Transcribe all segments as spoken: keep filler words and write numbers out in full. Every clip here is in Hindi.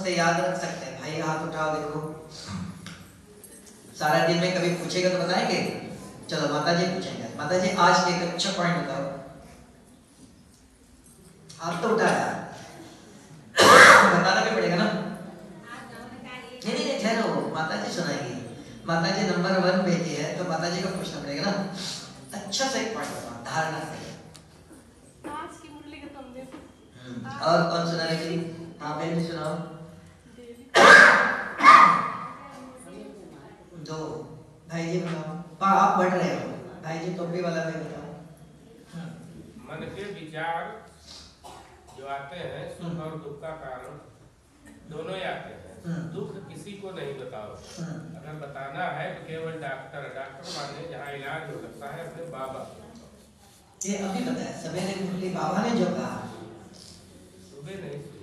नमस्ते याद रख सकते हैं? भाई हाथ उठाओ, देखो सारा दिन में कभी पूछेगा तो बताएंगे? चलो माता जी पूछेंगे। माता जी आज एक अच्छा पॉइंट बताओ। हाथ तो उठाया, बताना भी पड़ेगा ना। नहीं नहीं ठहरो, माता जी सुनाएगी। माता जी नंबर वन भेजी है तो माता जी को पूछना पड़ेगा ना। अच्छा सा एक पॉइंट बताओ, धारणा से। आज की मुरली का तुम देखो। और कौन सुनाएगी? हाँ बहन जी सुनाओ। दो भाई जी बताओ। आप बढ़ रहे हो भाई जी, टोपी वाला भी बताओ। मन के विचार जो आते हैं सुख और दुख का कारण दोनों ही आते हैं। दुख किसी को नहीं बताओ, अगर बताना है तो केवल डॉक्टर डॉक्टर माने जहाँ इलाज हो सकता है अपने बाबा। ये अभी बताया सवेरे मुरली बाबा ने जो कहा, सुबह नहीं सुनी।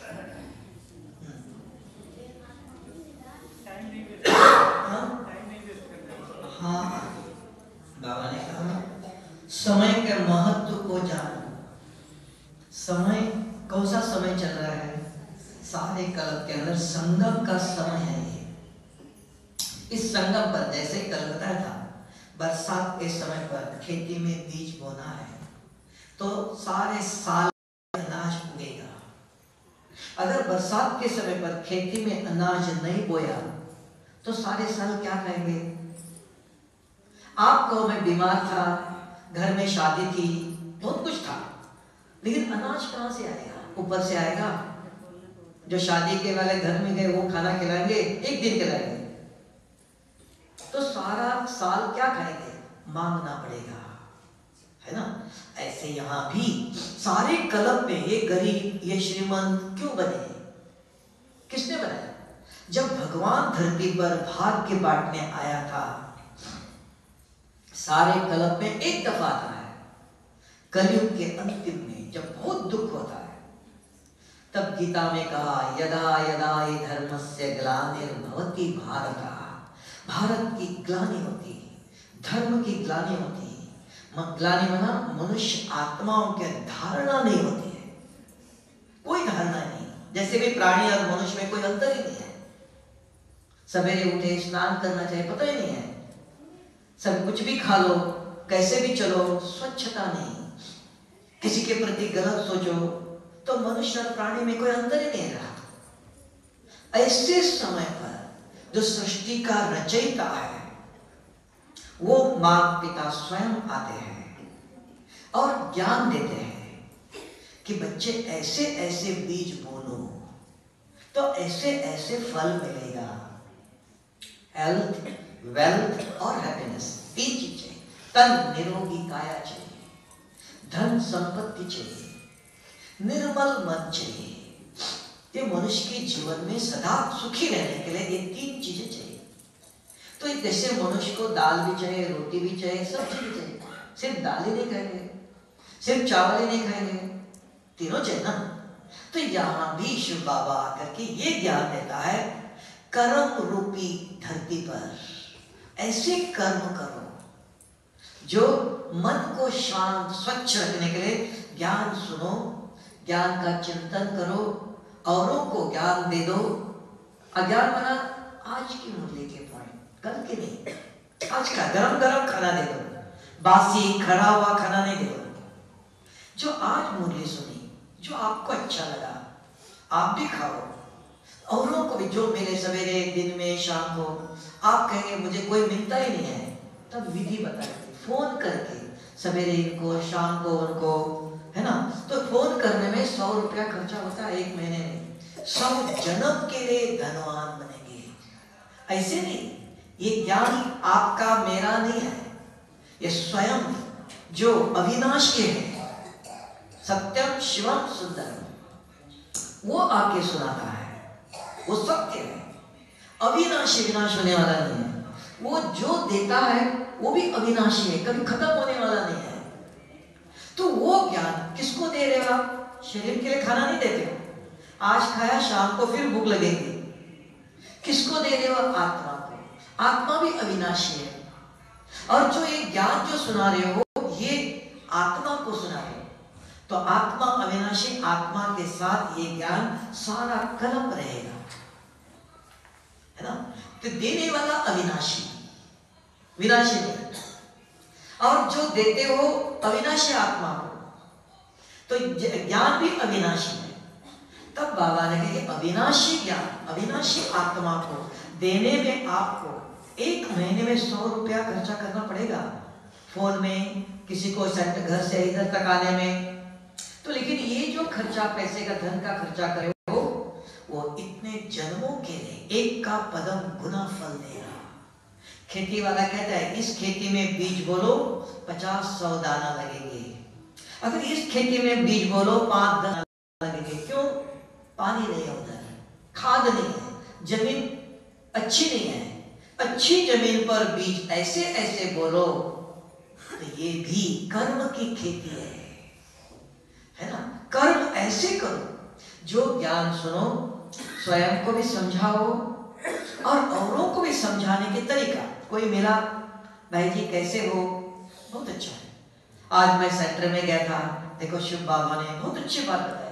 हाँ बाबा ने कहा समय के महत्व को जानो। समय कौन सा समय चल रहा है? सारे कल्प के अंदर संगम का समय है ये। इस संगम पर जैसे कल बताया था, बरसात के समय पर खेती में बीज बोना है तो सारे साल अनाज उगेगा। अगर बरसात के समय पर खेती में अनाज नहीं बोया तो सारे साल क्या खाएंगे? आप कहो मैं बीमार था, घर में शादी थी, बहुत कुछ था, लेकिन अनाज कहां से आएगा? ऊपर से आएगा। जो शादी के वाले घर में गए वो खाना खिलाएंगे, एक दिन खिलाएंगे, तो सारा साल क्या खाएंगे? मांगना पड़ेगा, है ना। ऐसे यहाँ भी सारे कलम में ये गरीब ये श्रीमंत क्यों बने? किसने बनाया? जब भगवान धरती पर भाग्य बांटने आया था, सारे कलम में एक दफा आता है कलयुग के अंतिम में, जब बहुत दुख होता है, तब गीता में कहा यदा यदा हि धर्मस्य ग्लानिर्भवति भारत। भारत की ग्लानि होती, धर्म की ग्लानि होती। ग्लानि माना मनुष्य आत्माओं के धारणा नहीं होती है, कोई धारणा नहीं। जैसे भी प्राणी और मनुष्य में कोई अंतर ही नहीं है। सवेरे उठे स्नान करना चाहिए, पता ही नहीं है। सब कुछ भी खा लो, कैसे भी चलो, स्वच्छता नहीं। किसी के प्रति गलत सोचो, तो मनुष्य और प्राणी में कोई अंतर ही नहीं रहा। ऐसे समय पर जो सृष्टि का रचयिता है वो मां पिता स्वयं आते हैं और ज्ञान देते हैं कि बच्चे ऐसे ऐसे बीज बोलो तो ऐसे ऐसे फल मिलेगा। हेल्थ, वेल्थ और हैप्पीनेस, तीन चीजें। तन निरोगी काया चाहिए, धन संपत्ति चाहिए, निर्मल मन चाहिए। ये मनुष्य के जीवन में सदा सुखी रहने के लिए ये तीन चीजें चाहिए। तो जैसे मनुष्य को दाल भी चाहिए, रोटी भी चाहिए, सब चीजें चाहिए। सिर्फ दाल ही नहीं खाएंगे, सिर्फ चावल ही नहीं खाएंगे, तीनों चाहिए ना। तो यहाँ भी शिव बाबा आकर के ये ज्ञान देता है, कर्म रूपी धरती पर ऐसे कर्म करो जो मन को शांत स्वच्छ रखने के लिए। ज्ञान सुनो, ज्ञान का चिंतन करो, औरों को ज्ञान दे दो। अज्ञान बना आज की मुरली के पॉइंट, कल के नहीं। आज का गरम गरम खाना दे दो, बासी खड़ा हुआ खाना नहीं दे दो। जो आज मुरली सुनी, जो आपको अच्छा लगा आप भी खाओ, औरों को भी। जो मिले सवेरे दिन में शाम को, आप कहेंगे मुझे कोई मिलता ही नहीं है, तब विधि बताएंगे फोन करके, सवेरे इनको शाम को उनको, है ना। तो फोन करने में सौ रुपया खर्चा होता है एक महीने में। सौ जन्म के लिए धनवान बनेंगे। ऐसे नहीं, ये ज्ञान आपका मेरा नहीं है, ये स्वयं जो अविनाशी है, सत्यम शिवम सुंदरम, वो आके सुनाता है। वो सत्य है, अविनाशी, विनाश होने वाला नहीं है। वो जो देता है वो भी अविनाशी है, कभी खत्म होने वाला नहीं है। तो वो ज्ञान किसको दे रहे हो आप? शरीर के लिए खाना नहीं देते हो, आज खाया शाम को फिर भूख लगेगी। किसको दे रहे हो? आत्मा को। आत्मा भी अविनाशी है, और जो ये ज्ञान जो सुना रहे हो ये आत्मा को सुना रहे हो। तो आत्मा अविनाशी आत्मा के साथ ये ज्ञान सारा कलम रहेगा, है ना। तो देने वाला अविनाशी, विनाशी नहीं, और जो देते हो अविनाशी आत्मा को, तो ज्ञान भी अविनाशी है। तब बाबा ने कहा अविनाशी ज्ञान, अविनाशी आत्मा को देने में आपको एक महीने में सौ रुपया खर्चा करना पड़ेगा, फोन में, किसी को घर से इधर तक आने में। तो लेकिन ये जो खर्चा, पैसे का, धन का खर्चा करे हो, वो इतने जन्मों के लिए एक का पदम गुना फल देगा। खेती वाला कहता है इस खेती में बीज बोलो पचास सौ दाना लगेंगे, अगर इस खेती में बीज बोलो पांच दाना लगेंगे। क्यों? पानी नहीं है उधर, खाद नहीं है, जमीन अच्छी नहीं है। अच्छी जमीन पर बीज ऐसे ऐसे बोलो तो ये भी कर्म की खेती है, है ना। कर्म ऐसे करो, जो ज्ञान सुनो स्वयं को भी समझाओ और औरों को भी समझाने के तरीका। कोई मिला, भाई जी कैसे हो, बहुत अच्छा है, आज मैं सेंटर में गया था, देखो शिव बाबा ने बहुत अच्छी बात बताई,